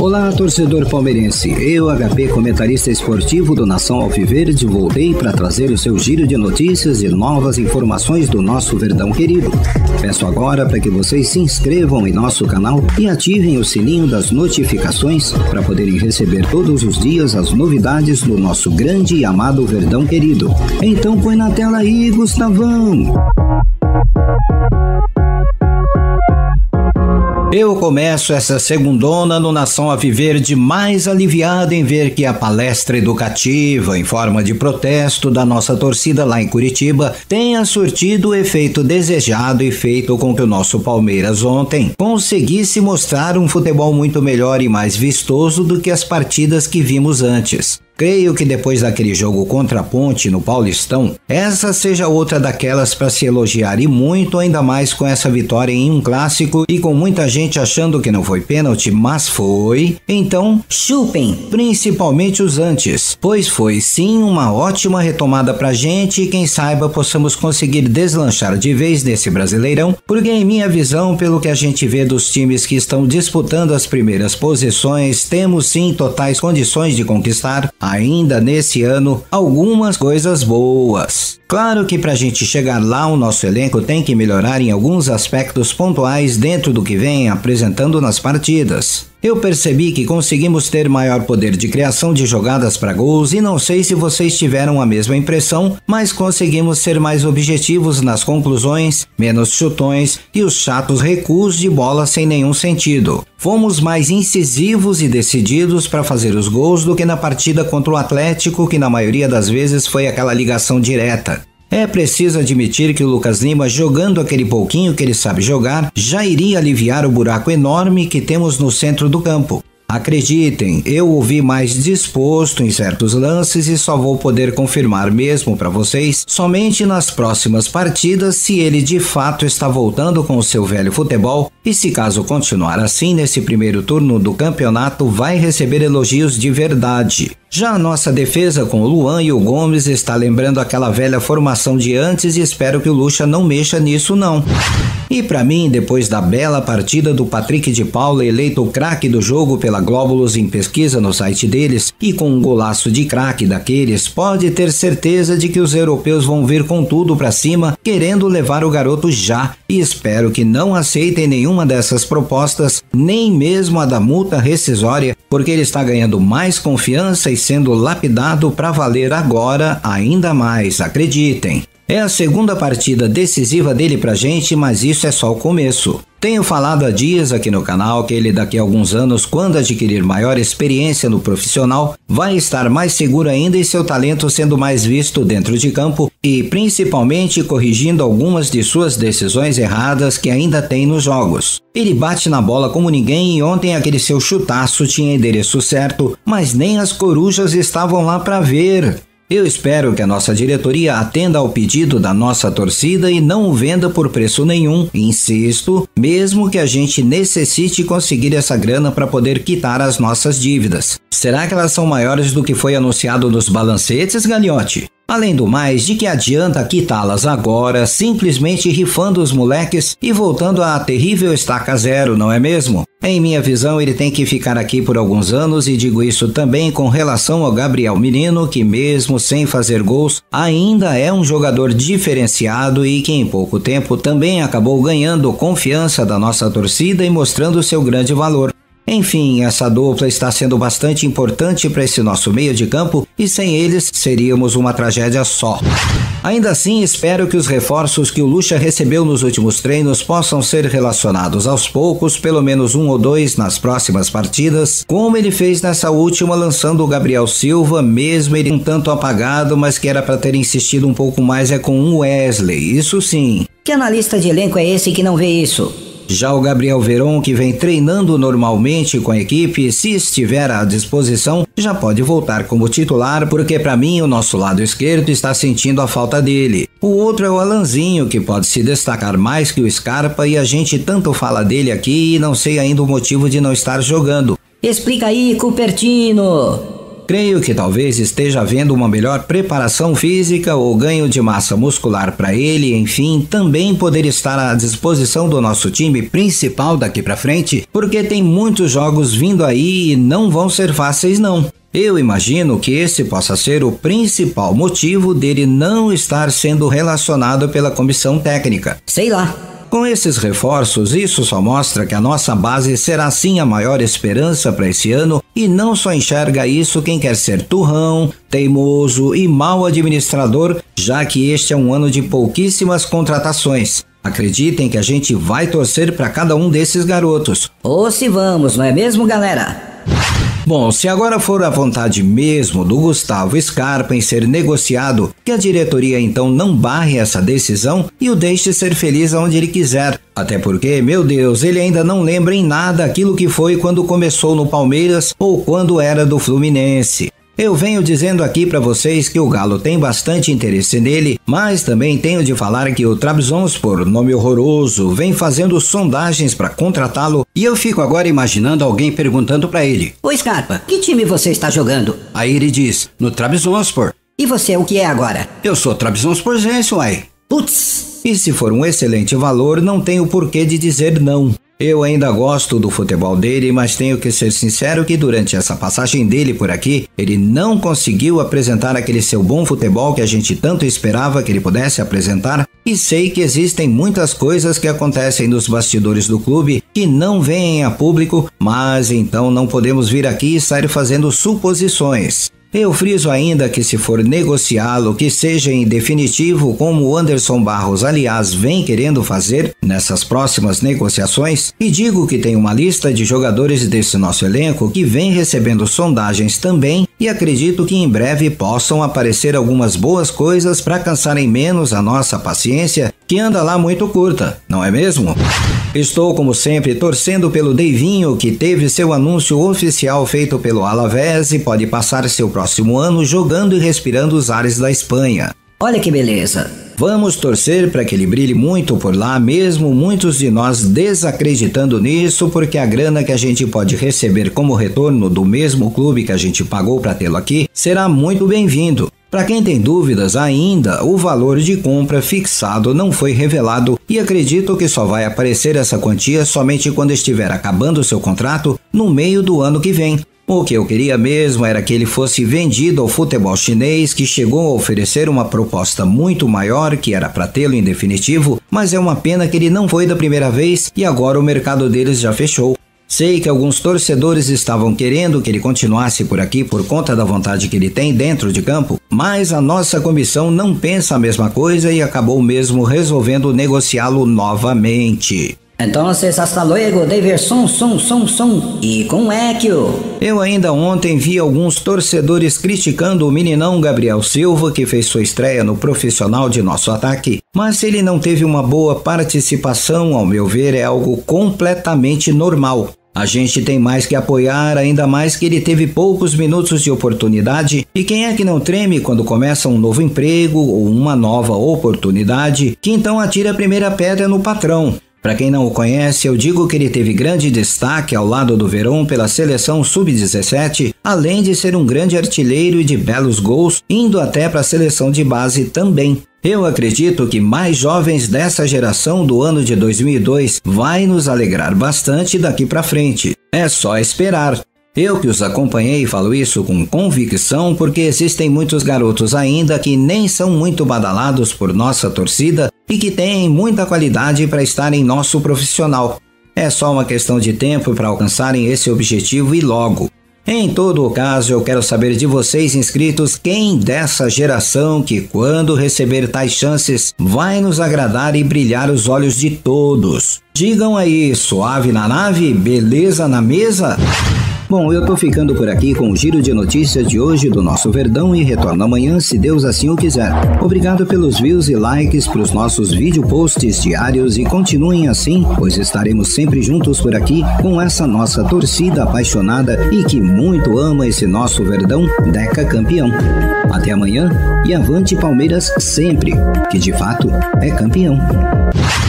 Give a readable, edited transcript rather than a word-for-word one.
Olá, torcedor palmeirense. Eu, HP, comentarista esportivo do Nação Alviverde, voltei para trazer o seu giro de notícias e novas informações do nosso Verdão querido. Peço agora para que vocês se inscrevam em nosso canal e ativem o sininho das notificações para poderem receber todos os dias as novidades do nosso grande e amado Verdão querido. Então põe na tela aí, Gustavão! Eu começo essa segundona no Nação Alviverde mais aliviado em ver que a palestra educativa em forma de protesto da nossa torcida lá em Curitiba tenha surtido o efeito desejado e feito com que o nosso Palmeiras ontem conseguisse mostrar um futebol muito melhor e mais vistoso do que as partidas que vimos antes. Creio que depois daquele jogo contra a Ponte no Paulistão, essa seja outra daquelas para se elogiar e muito, ainda mais com essa vitória em um clássico e com muita gente achando que não foi pênalti, mas foi. Então, chupem, principalmente os antes, pois foi sim uma ótima retomada pra gente e quem saiba possamos conseguir deslanchar de vez nesse Brasileirão, porque em minha visão, pelo que a gente vê dos times que estão disputando as primeiras posições, temos sim totais condições de conquistar ainda nesse ano algumas coisas boas. Claro que pra gente chegar lá o nosso elenco tem que melhorar em alguns aspectos pontuais dentro do que vem apresentando nas partidas. Eu percebi que conseguimos ter maior poder de criação de jogadas para gols e não sei se vocês tiveram a mesma impressão, mas conseguimos ser mais objetivos nas conclusões, menos chutões e os chatos recuos de bola sem nenhum sentido. Fomos mais incisivos e decididos para fazer os gols do que na partida contra o Atlético, que na maioria das vezes foi aquela ligação direta. É preciso admitir que o Lucas Lima, jogando aquele pouquinho que ele sabe jogar, já iria aliviar o buraco enorme que temos no centro do campo. Acreditem, eu o vi mais disposto em certos lances e só vou poder confirmar mesmo para vocês somente nas próximas partidas se ele de fato está voltando com o seu velho futebol e se caso continuar assim nesse primeiro turno do campeonato vai receber elogios de verdade. Já a nossa defesa com o Luan e o Gomes está lembrando aquela velha formação de antes e espero que o Lucha não mexa nisso não. E para mim, depois da bela partida do Patrick de Paula, eleito o craque do jogo pela Glóbulos em pesquisa no site deles, e com um golaço de craque daqueles, pode ter certeza de que os europeus vão vir com tudo para cima, querendo levar o garoto já, e espero que não aceitem nenhuma dessas propostas, nem mesmo a da multa rescisória, porque ele está ganhando mais confiança e sendo lapidado para valer agora ainda mais, acreditem. É a segunda partida decisiva dele pra gente, mas isso é só o começo. Tenho falado há dias aqui no canal que ele daqui a alguns anos, quando adquirir maior experiência no profissional, vai estar mais seguro ainda e seu talento sendo mais visto dentro de campo e principalmente corrigindo algumas de suas decisões erradas que ainda tem nos jogos. Ele bate na bola como ninguém e ontem aquele seu chutaço tinha endereço certo, mas nem as corujas estavam lá para ver. Eu espero que a nossa diretoria atenda ao pedido da nossa torcida e não o venda por preço nenhum, insisto, mesmo que a gente necessite conseguir essa grana para poder quitar as nossas dívidas. Será que elas são maiores do que foi anunciado nos balancetes, Gagliotti? Além do mais, de que adianta quitá-las agora, simplesmente rifando os moleques e voltando à terrível estaca zero, não é mesmo? Em minha visão, ele tem que ficar aqui por alguns anos e digo isso também com relação ao Gabriel Menino, que mesmo sem fazer gols, ainda é um jogador diferenciado e que em pouco tempo também acabou ganhando confiança da nossa torcida e mostrando seu grande valor. Enfim, essa dupla está sendo bastante importante para esse nosso meio de campo e sem eles seríamos uma tragédia só. Ainda assim, espero que os reforços que o Lucha recebeu nos últimos treinos possam ser relacionados aos poucos, pelo menos um ou dois nas próximas partidas, como ele fez nessa última lançando o Gabriel Silva, mesmo ele um tanto apagado, mas que era para ter insistido um pouco mais com o Wesley, isso sim. Que analista de elenco é esse que não vê isso? Já o Gabriel Veron, que vem treinando normalmente com a equipe, se estiver à disposição, já pode voltar como titular, porque para mim o nosso lado esquerdo está sentindo a falta dele. O outro é o Alanzinho, que pode se destacar mais que o Scarpa e a gente tanto fala dele aqui e não sei ainda o motivo de não estar jogando. Explica aí, Cupertino! Creio que talvez esteja havendo uma melhor preparação física ou ganho de massa muscular para ele, enfim, também poder estar à disposição do nosso time principal daqui para frente, porque tem muitos jogos vindo aí e não vão ser fáceis não. Eu imagino que esse possa ser o principal motivo dele não estar sendo relacionado pela comissão técnica. Sei lá. Com esses reforços, isso só mostra que a nossa base será sim a maior esperança para esse ano e não só enxerga isso quem quer ser turrão, teimoso e mau administrador, já que este é um ano de pouquíssimas contratações. Acreditem que a gente vai torcer para cada um desses garotos. Ou se vamos, não é mesmo, galera? Bom, se agora for a vontade mesmo do Gustavo Scarpa em ser negociado, que a diretoria então não barre essa decisão e o deixe ser feliz aonde ele quiser. Até porque, meu Deus, ele ainda não lembra em nada aquilo que foi quando começou no Palmeiras ou quando era do Fluminense. Eu venho dizendo aqui para vocês que o Galo tem bastante interesse nele, mas também tenho de falar que o Trabzonspor, nome horroroso, vem fazendo sondagens para contratá-lo e eu fico agora imaginando alguém perguntando para ele: Ô Scarpa, que time você está jogando? Aí ele diz: no Trabzonspor. E você, o que é agora? Eu sou Trabzonsporzense, uai. Putz! E se for um excelente valor, não tenho porquê de dizer não. Eu ainda gosto do futebol dele, mas tenho que ser sincero que durante essa passagem dele por aqui, ele não conseguiu apresentar aquele seu bom futebol que a gente tanto esperava que ele pudesse apresentar, e sei que existem muitas coisas que acontecem nos bastidores do clube que não vêm a público, mas então não podemos vir aqui e sair fazendo suposições. Eu friso ainda que se for negociá-lo, que seja em definitivo, como o Anderson Barros, aliás, vem querendo fazer nessas próximas negociações, e digo que tem uma lista de jogadores desse nosso elenco que vem recebendo sondagens também, e acredito que em breve possam aparecer algumas boas coisas para cansarem menos a nossa paciência, que anda lá muito curta, não é mesmo? Estou, como sempre, torcendo pelo Deivinho, que teve seu anúncio oficial feito pelo Alavés e pode passar seu próximo ano jogando e respirando os ares da Espanha. Olha que beleza! Vamos torcer para que ele brilhe muito por lá, mesmo muitos de nós desacreditando nisso, porque a grana que a gente pode receber como retorno do mesmo clube que a gente pagou para tê-lo aqui será muito bem-vindo. Para quem tem dúvidas ainda, o valor de compra fixado não foi revelado e acredito que só vai aparecer essa quantia somente quando estiver acabando seu contrato no meio do ano que vem. O que eu queria mesmo era que ele fosse vendido ao futebol chinês, que chegou a oferecer uma proposta muito maior, que era para tê-lo em definitivo, mas é uma pena que ele não foi da primeira vez e agora o mercado deles já fechou. Sei que alguns torcedores estavam querendo que ele continuasse por aqui por conta da vontade que ele tem dentro de campo, mas a nossa comissão não pensa a mesma coisa e acabou mesmo resolvendo negociá-lo novamente. Então, hasta luego, Daverson, e com Equio. Eu ainda ontem vi alguns torcedores criticando o meninão Gabriel Silva, que fez sua estreia no profissional de nosso ataque, mas se ele não teve uma boa participação, ao meu ver, é algo completamente normal. A gente tem mais que apoiar, ainda mais que ele teve poucos minutos de oportunidade, e quem é que não treme quando começa um novo emprego ou uma nova oportunidade, que então atira a primeira pedra no patrão. Para quem não o conhece, eu digo que ele teve grande destaque ao lado do Verón pela seleção sub-17, além de ser um grande artilheiro e de belos gols, indo até para a seleção de base também. Eu acredito que mais jovens dessa geração do ano de 2002 vai nos alegrar bastante daqui para frente. É só esperar. Eu que os acompanhei falo isso com convicção porque existem muitos garotos ainda que nem são muito badalados por nossa torcida e que têm muita qualidade para estar em nosso profissional. É só uma questão de tempo para alcançarem esse objetivo e logo. Em todo o caso, eu quero saber de vocês inscritos quem dessa geração que quando receber tais chances vai nos agradar e brilhar os olhos de todos. Digam aí, suave na nave, beleza na mesa? Bom, eu tô ficando por aqui com o giro de notícias de hoje do nosso Verdão e retorno amanhã, se Deus assim o quiser. Obrigado pelos views e likes pros nossos vídeo posts diários e continuem assim, pois estaremos sempre juntos por aqui com essa nossa torcida apaixonada e que muito ama esse nosso Verdão Deca campeão. Até amanhã e avante Palmeiras sempre, que de fato é campeão.